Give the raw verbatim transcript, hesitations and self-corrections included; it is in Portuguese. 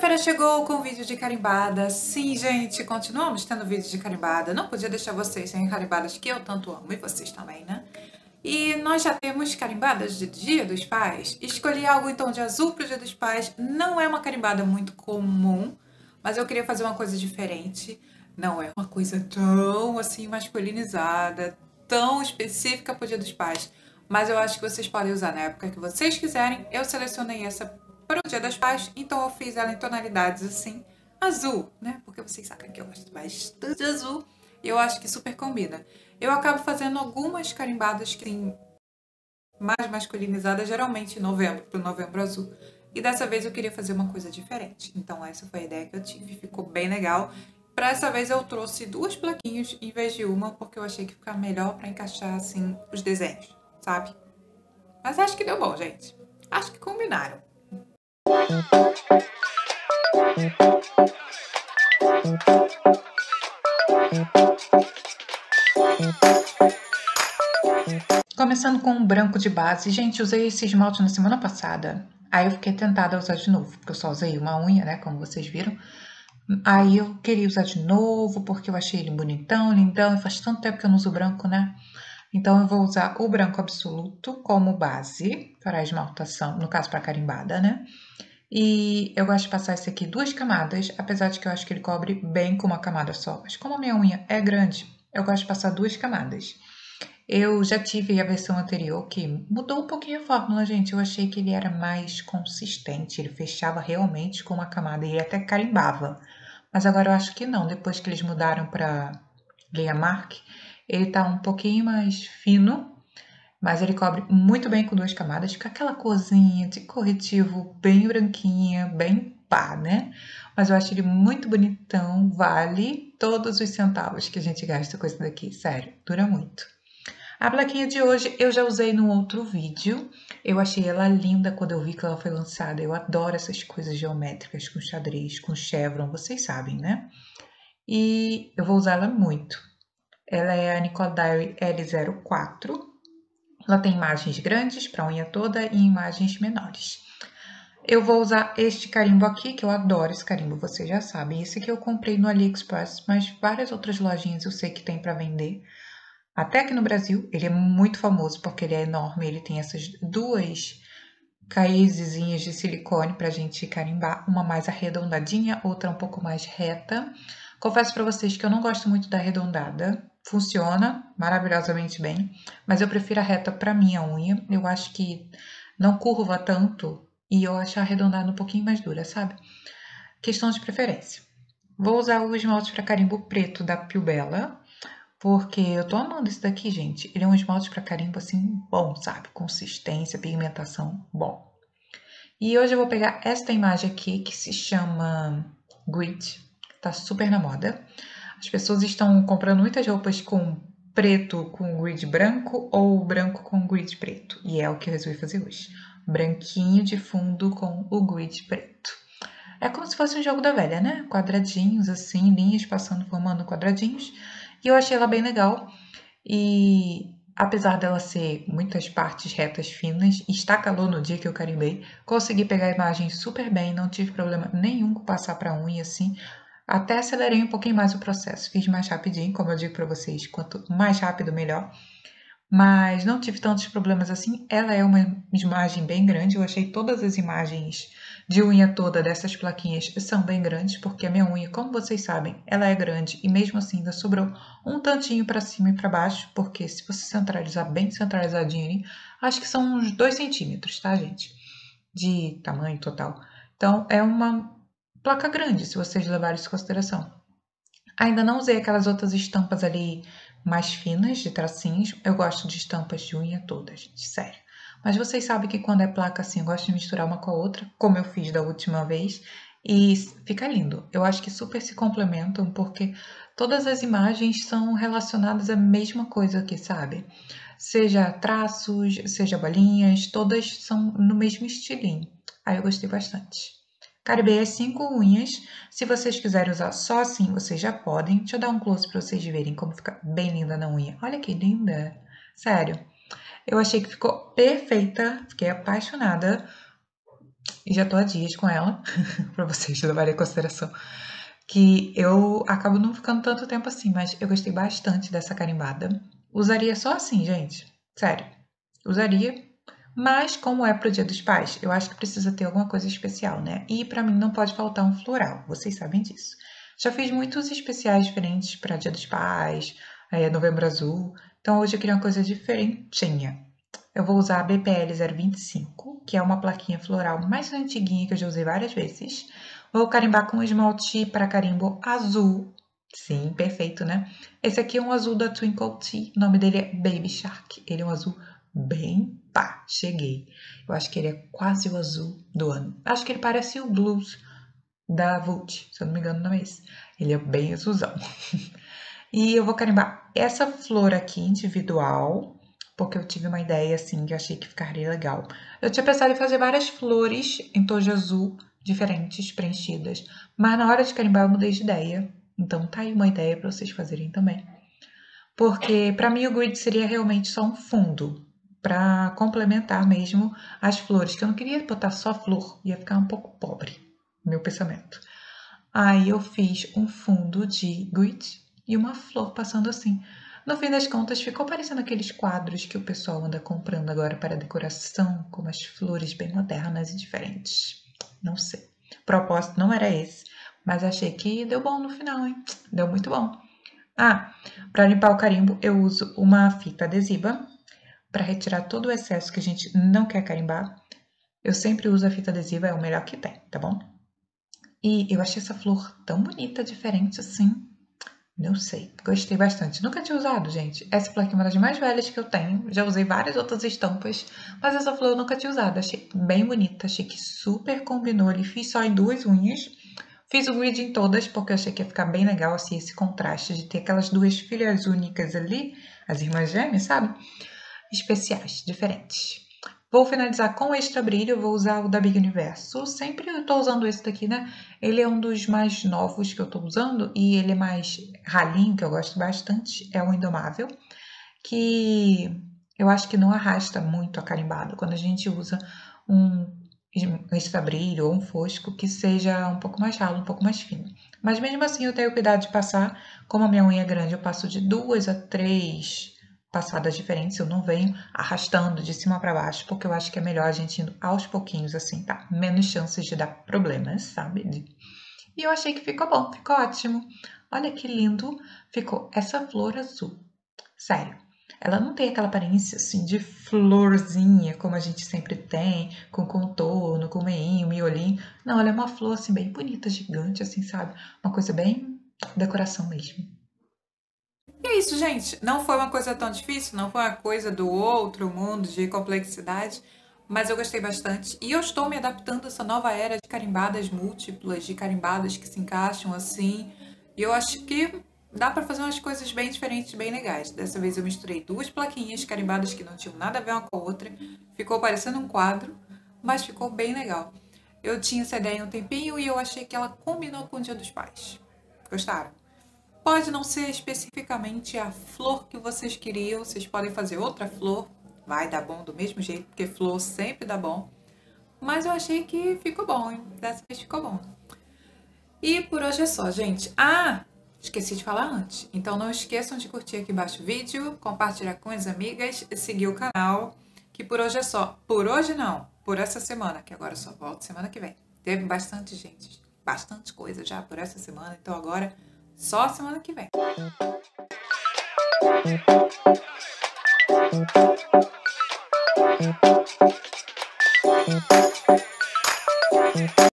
Segunda-feira chegou com vídeo de carimbada. Sim, gente, continuamos tendo vídeo de carimbada. Não podia deixar vocês sem carimbadas que eu tanto amo, e vocês também, né? E nós já temos carimbadas de Dia dos Pais. Escolhi algo então de azul para o Dia dos Pais. Não é uma carimbada muito comum, mas eu queria fazer uma coisa diferente. Não é uma coisa tão assim masculinizada, tão específica para o Dia dos Pais. Mas eu acho que vocês podem usar na época que vocês quiserem. Eu selecionei essa para o Dia das Pais, então eu fiz ela em tonalidades assim, azul, né? Porque vocês sabem que eu gosto bastante de azul e eu acho que super combina. Eu acabo fazendo algumas carimbadas que tem mais masculinizadas, geralmente em novembro, para o novembro azul. E dessa vez eu queria fazer uma coisa diferente. Então essa foi a ideia que eu tive, ficou bem legal. Para essa vez eu trouxe duas plaquinhas em vez de uma, porque eu achei que ia ficar melhor para encaixar assim os desenhos, sabe? Mas acho que deu bom, gente. Acho que combinaram. Começando com um branco de base. Gente, usei esse esmalte na semana passada. Aí eu fiquei tentada a usar de novo, porque eu só usei uma unha, né, como vocês viram. Aí eu queria usar de novo, porque eu achei ele bonitão, lindão, e faz tanto tempo que eu não uso branco, né? Então eu vou usar o branco absoluto como base para a esmaltação, no caso para a carimbada, né? E eu gosto de passar esse aqui duas camadas, apesar de que eu acho que ele cobre bem com uma camada só. Mas como a minha unha é grande, eu gosto de passar duas camadas. Eu já tive a versão anterior que mudou um pouquinho a fórmula, gente. Eu achei que ele era mais consistente, ele fechava realmente com uma camada e ele até carimbava. Mas agora eu acho que não, depois que eles mudaram para Linha Mark, ele tá um pouquinho mais fino, mas ele cobre muito bem com duas camadas, fica aquela corzinha de corretivo bem branquinha, bem pá, né? Mas eu acho ele muito bonitão, vale todos os centavos que a gente gasta com esse daqui, sério, dura muito. A plaquinha de hoje eu já usei no outro vídeo, eu achei ela linda quando eu vi que ela foi lançada, eu adoro essas coisas geométricas com xadrez, com chevron, vocês sabem, né? E eu vou usar ela muito. Ela é a Nicole Diary L zero quatro, ela tem imagens grandes para a unha toda e imagens menores. Eu vou usar este carimbo aqui, que eu adoro esse carimbo, vocês já sabem. Esse aqui eu comprei no AliExpress, mas várias outras lojinhas eu sei que tem para vender. Até aqui no Brasil, ele é muito famoso porque ele é enorme, ele tem essas duas caízezinhas de silicone para a gente carimbar, uma mais arredondadinha, outra um pouco mais reta. Confesso para vocês que eu não gosto muito da arredondada, funciona maravilhosamente bem, mas eu prefiro a reta para minha unha, eu acho que não curva tanto e eu acho a arredondada um pouquinho mais dura, sabe? Questão de preferência. Vou usar o esmalte para carimbo preto da Pilbella, porque eu tô amando esse daqui, gente. Ele é um esmalte para carimbo, assim, bom, sabe? Consistência, pigmentação, bom. E hoje eu vou pegar esta imagem aqui, que se chama Grid. Tá super na moda. As pessoas estão comprando muitas roupas com preto com grid branco ou branco com grid preto. E é o que eu resolvi fazer hoje. Branquinho de fundo com o grid preto. É como se fosse um jogo da velha, né? Quadradinhos, assim, linhas passando, formando quadradinhos. E eu achei ela bem legal. E apesar dela ser muitas partes retas finas, e está calor no dia que eu carimbei, consegui pegar a imagem super bem, não tive problema nenhum com passar para a unha assim. Até acelerei um pouquinho mais o processo, fiz mais rapidinho, como eu digo para vocês, quanto mais rápido melhor. Mas não tive tantos problemas assim. Ela é uma imagem bem grande, eu achei todas as imagens de unha toda dessas plaquinhas são bem grandes, porque a minha unha, como vocês sabem, ela é grande e mesmo assim ainda sobrou um tantinho para cima e para baixo, porque se você centralizar bem centralizadinho ali, acho que são uns dois centímetros, tá, gente? De tamanho total. Então, é uma placa grande, se vocês levarem isso em consideração. Ainda não usei aquelas outras estampas ali mais finas, de tracinhos. Eu gosto de estampas de unha toda, gente, sério. Mas vocês sabem que quando é placa assim, eu gosto de misturar uma com a outra, como eu fiz da última vez, e fica lindo. Eu acho que super se complementam, porque todas as imagens são relacionadas à mesma coisa aqui, sabe? Seja traços, seja bolinhas, todas são no mesmo estilinho. Aí eu gostei bastante. Carimbei as cinco unhas. Se vocês quiserem usar só assim, vocês já podem. Deixa eu dar um close para vocês verem como fica bem linda na unha. Olha que linda! Sério. Eu achei que ficou perfeita, fiquei apaixonada. e já tô há dias com ela, pra vocês levarem em consideração, que eu acabo não ficando tanto tempo assim, mas eu gostei bastante dessa carimbada. Usaria só assim, gente, sério, usaria, mas como é pro Dia dos Pais, eu acho que precisa ter alguma coisa especial, né? E pra mim não pode faltar um floral, vocês sabem disso. Já fiz muitos especiais diferentes para Dia dos Pais, é, Novembro Azul, então hoje eu queria uma coisa diferentinha. Eu vou usar a B P L zero vinte e cinco, que é uma plaquinha floral mais antiguinha que eu já usei várias vezes. Vou carimbar com esmalte para carimbo azul. Sim, perfeito, né? Esse aqui é um azul da Twinkle Tea, o nome dele é Baby Shark. Ele é um azul bem pá, cheguei. Eu acho que ele é quase o azul do ano. Acho que ele parece o blues da Vult, se eu não me engano, não é esse. Ele é bem azulzão. E eu vou carimbar essa flor aqui individual, porque eu tive uma ideia assim que eu achei que ficaria legal. Eu tinha pensado em fazer várias flores em tom de azul diferentes, preenchidas, mas na hora de carimbar eu mudei de ideia. Então tá aí uma ideia para vocês fazerem também. Porque para mim o grid seria realmente só um fundo, para complementar mesmo as flores, que eu não queria botar só flor, ia ficar um pouco pobre, meu pensamento. Aí eu fiz um fundo de grid e uma flor passando assim. No fim das contas, ficou parecendo aqueles quadros que o pessoal anda comprando agora para decoração, com umas flores bem modernas e diferentes. Não sei. O propósito não era esse, mas achei que deu bom no final, hein? Deu muito bom. Ah, para limpar o carimbo, eu uso uma fita adesiva para retirar todo o excesso que a gente não quer carimbar. Eu sempre uso a fita adesiva, é o melhor que tem, tá bom? E eu achei essa flor tão bonita, diferente assim. Não sei, gostei bastante. Nunca tinha usado, gente. Essa flor aqui é uma das mais velhas que eu tenho. Já usei várias outras estampas, mas essa flor eu nunca tinha usado. Achei bem bonita, achei que super combinou ali. Fiz só em duas unhas. Fiz o grid em todas, porque eu achei que ia ficar bem legal, assim, esse contraste de ter aquelas duas filhas únicas ali, as irmãs gêmeas, sabe? Especiais, diferentes. Vou finalizar com extra brilho, vou usar o da Big Universo. Sempre eu tô usando esse daqui, né? Ele é um dos mais novos que eu tô usando e ele é mais ralinho, que eu gosto bastante, é o Indomável, que eu acho que não arrasta muito a carimbada. Quando a gente usa um extra brilho ou um fosco que seja um pouco mais ralo, um pouco mais fino. Mas mesmo assim eu tenho cuidado de passar, como a minha unha é grande, eu passo de duas a três passadas diferentes, eu não venho arrastando de cima para baixo, porque eu acho que é melhor a gente indo aos pouquinhos assim, tá? Menos chances de dar problemas, sabe? E eu achei que ficou bom, ficou ótimo. Olha que lindo ficou essa flor azul. Sério, ela não tem aquela aparência assim de florzinha, como a gente sempre tem, com contorno, com meinho, miolinho. Não, ela é uma flor assim bem bonita, gigante, assim, sabe? Uma coisa bem decoração mesmo. E é isso, gente. Não foi uma coisa tão difícil, não foi uma coisa do outro mundo de complexidade, mas eu gostei bastante. E eu estou me adaptando a essa nova era de carimbadas múltiplas, de carimbadas que se encaixam assim. E eu acho que dá pra fazer umas coisas bem diferentes, bem legais. Dessa vez eu misturei duas plaquinhas carimbadas que não tinham nada a ver uma com a outra. Ficou parecendo um quadro, mas ficou bem legal. Eu tinha essa ideia há um tempinho e eu achei que ela combinou com o Dia dos Pais. Gostaram? Pode não ser especificamente a flor que vocês queriam, vocês podem fazer outra flor, vai dar bom do mesmo jeito, porque flor sempre dá bom. Mas eu achei que ficou bom, hein? Dessa vez ficou bom. E por hoje é só, gente. Ah, esqueci de falar antes. Então não esqueçam de curtir aqui embaixo o vídeo, compartilhar com as amigas, seguir o canal, que por hoje é só. Por hoje não, por essa semana, que agora eu só volto semana que vem. Teve bastante gente, bastante coisa já por essa semana, então agora só semana que vem.